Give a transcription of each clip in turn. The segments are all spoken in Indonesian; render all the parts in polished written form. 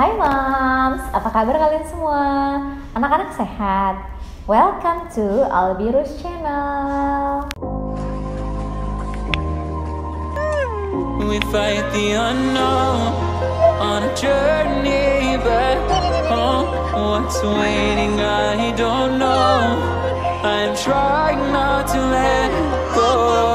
Hai Moms, apa kabar kalian semua? Anak-anak sehat? Welcome to Albirus Channel. We fight the unknown on a journey back home. What's waiting, I don't know. I'm trying not to let go,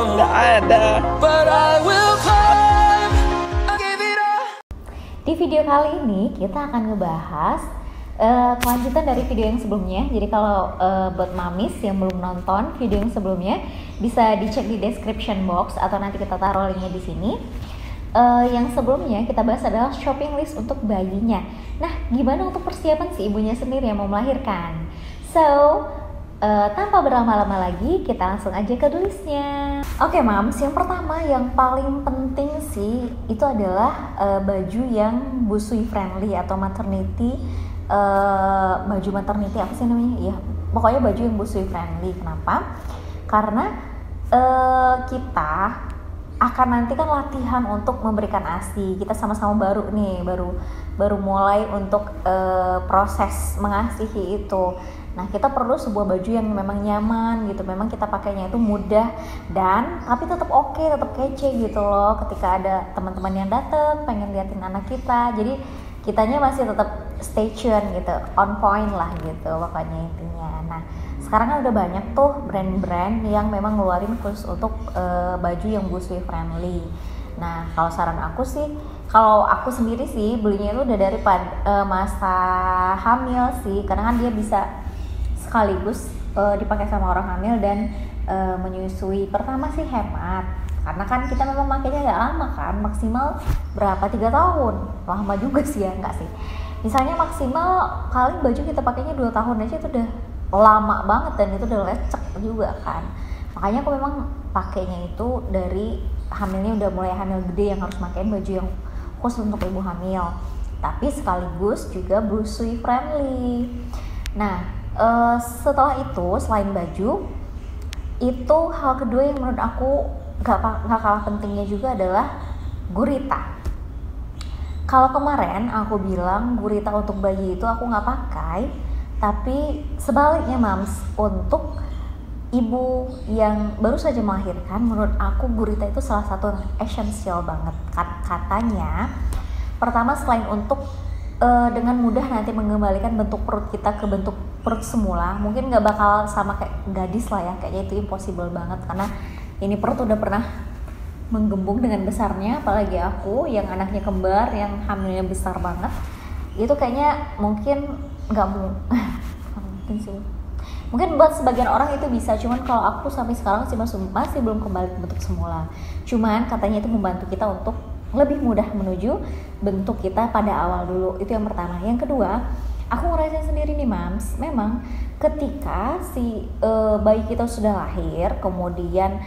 but I will climb. I give it all. Di video kali ini kita akan ngebahas kelanjutan dari video yang sebelumnya. Jadi kalau buat mamis yang belum nonton video yang sebelumnya, bisa dicek di description box atau nanti kita taruh linknya di sini. Yang sebelumnya kita bahas adalah shopping list untuk bayinya. Nah, gimana untuk persiapan si ibunya sendiri yang mau melahirkan? So, tanpa berlama-lama lagi, kita langsung aja ke listnya. Oke, Mams, yang pertama yang paling penting sih itu adalah baju yang busui friendly atau maternity. Baju maternity apa sih namanya? Ya, pokoknya baju yang busui friendly. Kenapa? Karena kita akan nanti kan latihan untuk memberikan ASI. Kita sama-sama baru mulai untuk proses mengasihi itu. Nah, kita perlu sebuah baju yang memang nyaman gitu. Memang kita pakainya itu mudah dan tapi tetap oke, tetap kece gitu loh. Ketika ada teman-teman yang datang pengen liatin anak kita, jadi kitanya masih tetap stay tune gitu, on point lah gitu pokoknya intinya. Nah, sekarang kan udah banyak tuh brand-brand yang memang ngeluarin khusus untuk baju yang busui friendly. Nah, kalau saran aku sih, kalau aku sendiri sih belinya itu udah dari masa hamil sih, karena kan dia bisa sekaligus dipakai sama orang hamil dan menyusui. Pertama sih hemat, karena kan kita memang makainya gak lama kan, maksimal berapa, 3 tahun, lama juga sih ya, enggak sih, misalnya maksimal paling baju kita pakainya 2 tahun aja itu udah lama banget dan itu udah lecek juga kan. Makanya aku memang pakainya itu dari hamilnya, udah mulai hamil gede yang harus pakein baju yang khusus untuk ibu hamil, tapi sekaligus juga busui friendly. Nah, setelah itu selain baju itu, hal kedua yang menurut aku gak kalah pentingnya juga adalah gurita. Kalau kemarin aku bilang gurita untuk bayi itu aku gak pakai, tapi sebaliknya Mams, untuk ibu yang baru saja melahirkan, menurut aku gurita itu salah satu yang esensial banget. Katanya pertama, selain untuk dengan mudah nanti mengembalikan bentuk perut kita ke bentuk perut semula, mungkin gak bakal sama kayak gadis lah ya, kayaknya itu impossible banget karena ini perut udah pernah menggembung dengan besarnya, apalagi aku yang anaknya kembar yang hamilnya besar banget, itu kayaknya mungkin gak mungkin sih. Mungkin buat sebagian orang itu bisa, cuman kalau aku sampai sekarang sih masih belum kembali ke bentuk semula. Cuman katanya itu membantu kita untuk lebih mudah menuju bentuk kita pada awal dulu. Itu yang pertama. Yang kedua, aku ngerasain sendiri nih Mams, memang ketika si bayi kita sudah lahir, kemudian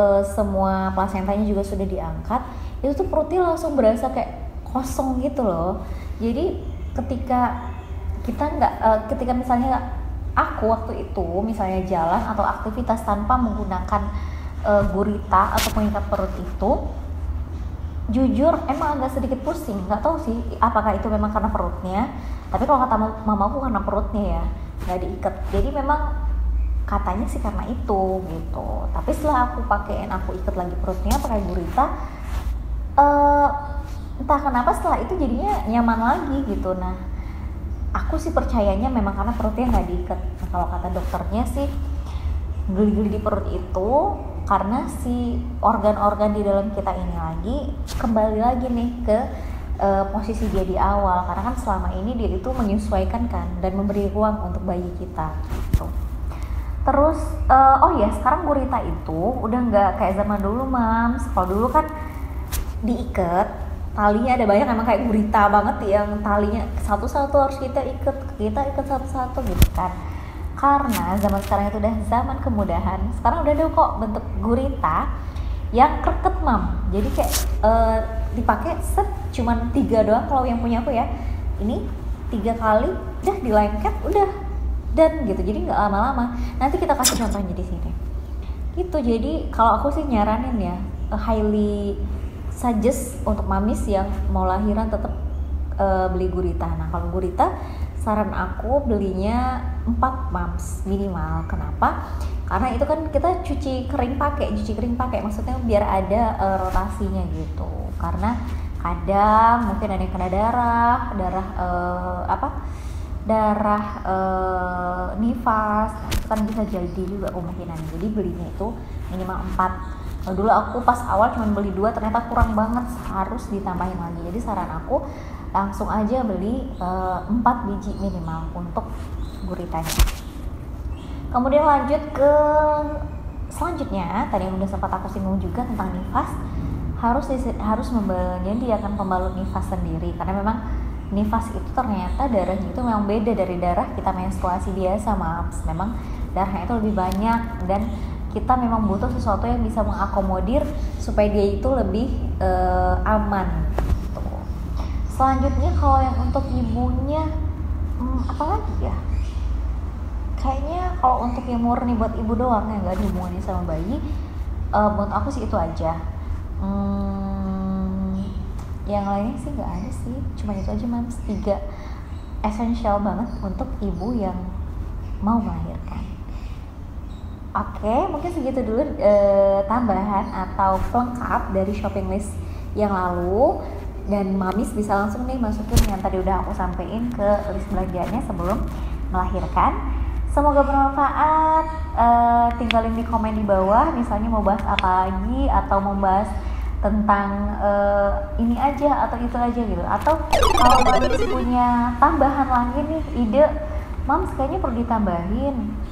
semua plasentanya juga sudah diangkat, itu tuh perutnya langsung berasa kayak kosong gitu loh. Jadi ketika ketika misalnya aku waktu itu misalnya jalan atau aktivitas tanpa menggunakan gurita atau pengikat perut itu, jujur emang agak sedikit pusing. Nggak tahu sih apakah itu memang karena perutnya, tapi kalau kata mamaku karena perutnya ya nggak diikat. Jadi memang katanya sih karena itu gitu. Tapi setelah aku ikat lagi perutnya pakai gurita, entah kenapa setelah itu jadinya nyaman lagi gitu. Nah, aku sih percayanya memang karena perutnya nggak diikat. Nah, kalau kata dokternya sih geli-geli di perut itu karena si organ-organ di dalam kita ini lagi kembali lagi nih ke posisi dia di awal, karena kan selama ini dia itu menyesuaikan kan dan memberi ruang untuk bayi kita gitu. Terus oh ya, sekarang gurita itu udah nggak kayak zaman dulu Mams. Kalau dulu kan diikat, talinya ada banyak, emang kayak gurita banget yang talinya satu-satu harus kita ikat satu-satu gitu kan. Karena zaman sekarang itu udah zaman kemudahan, sekarang udah ada kok bentuk gurita yang kreket Mam. Jadi kayak dipakai cuman 3 doang kalau yang punya aku ya. Ini 3 kali udah dilengket udah dan gitu. Jadi nggak lama-lama. Nanti kita kasih contohnya di sini. Gitu. Jadi kalau aku sih nyaranin ya, highly suggest untuk mamis yang mau lahiran tetap beli gurita. Nah kalau gurita saran aku belinya 4 mams minimal. Kenapa? Karena itu kan kita cuci kering pakai, maksudnya biar ada rotasinya gitu. Karena kadang mungkin ada yang kena darah nifas, nah, itu kan bisa jadi juga kemungkinan. Jadi belinya itu minimal 4. Dulu aku pas awal cuma beli 2, ternyata kurang banget, harus ditambahin lagi. Jadi saran aku langsung aja beli 4 biji minimal untuk guritanya. Kemudian lanjut ke selanjutnya, tadi yang udah sempat aku singgung juga tentang nifas, harus menyediakan pembalut nifas sendiri, karena memang nifas itu ternyata darahnya itu memang beda dari darah kita menstruasi biasa, Mams. Memang darahnya itu lebih banyak dan kita memang butuh sesuatu yang bisa mengakomodir supaya dia itu lebih aman gitu. Selanjutnya kalau yang untuk ibunya apa lagi ya, kayaknya kalau untuk yang murni buat ibu doang yang gak ada hubungannya sama bayi, menurut aku sih itu aja. Yang lainnya sih nggak ada sih, cuma itu aja, Mams. 3 esensial banget untuk ibu yang mau melahirkan. Oke, mungkin segitu dulu tambahan atau pelengkap dari shopping list yang lalu, dan Mamis bisa langsung nih masukin yang tadi udah aku sampein ke list belanjanya sebelum melahirkan. Semoga bermanfaat. Tinggalin di komen di bawah, misalnya mau bahas apa lagi atau mau bahas tentang ini aja atau itu aja gitu, atau kalau Mamis punya tambahan lagi nih, ide Mams kayaknya perlu ditambahin